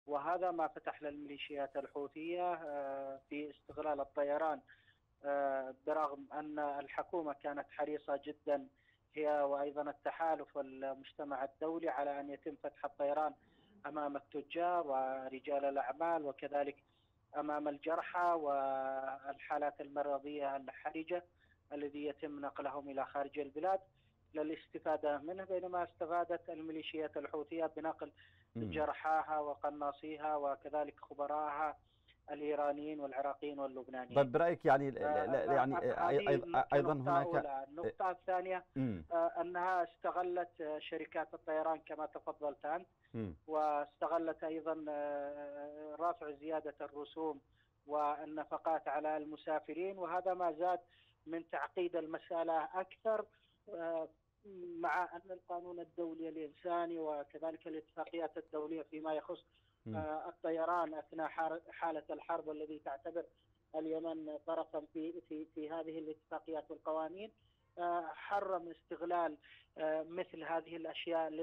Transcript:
وهذا ما فتح للميليشيات الحوثية في استغلال الطيران، برغم أن الحكومة كانت حريصة جدا هي وأيضا التحالف والمجتمع الدولي على أن يتم فتح الطيران أمام التجار ورجال الأعمال، وكذلك أمام الجرحى والحالات المرضية الحرجة الذي يتم نقلهم إلى خارج البلاد للاستفادة منه، بينما استفادت الميليشيات الحوثية بنقل جرحاها وقناصيها وكذلك خبراءها الإيرانيين والعراقيين واللبنانيين. طيب برأيك يعني يعني هذه أيضا كنقطة هناك أولى. النقطة الثانية أنها استغلت شركات الطيران كما تفضلت أنت، واستغلت أيضا رفع زيادة الرسوم والنفقات على المسافرين، وهذا ما زاد من تعقيد المسألة أكثر، مع أن القانون الدولي الإنساني وكذلك الاتفاقيات الدولية فيما يخص الطيران أثناء حالة الحرب، والذي تعتبر اليمن طرفا في هذه الاتفاقيات والقوانين، حرم استغلال مثل هذه الأشياء